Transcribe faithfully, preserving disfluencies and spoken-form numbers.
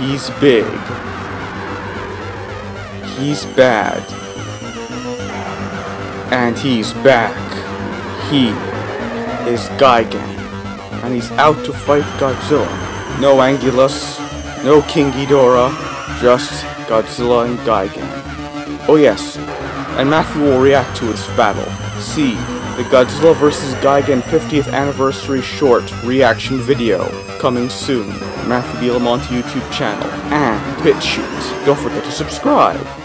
He's big. He's bad. And he's back. He is Gigan. And he's out to fight Godzilla. No Angulus, no King Ghidorah, just Godzilla and Gigan. Oh yes, and Matthew will react to this battle. See the Godzilla versus. Gigan fiftieth Anniversary Short Reaction Video coming soon. Matthew Beelamonte YouTube channel and BitChute. Don't forget to subscribe.